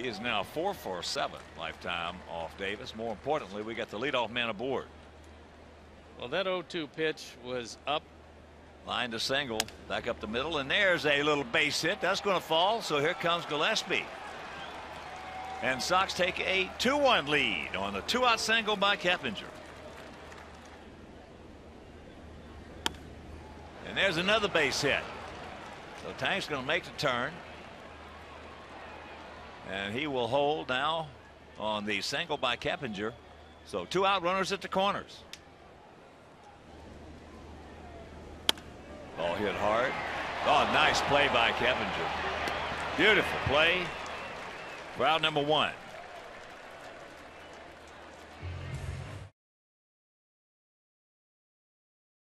He is now 4 for 7 lifetime off Davis. More importantly, we got the leadoff man aboard. Well, that 0-2 pitch was up. Line to single, back up the middle, and there's a little base hit. That's going to fall, so here comes Gillespie. And Sox take a 2-1 lead on the 2-out single by Keppinger. And there's another base hit. So Tank's going to make the turn. And he will hold now on the single by Keppinger. So 2 out runners at the corners. Ball hit hard. Oh, nice play by Keppinger. Beautiful play. Crowd number 1.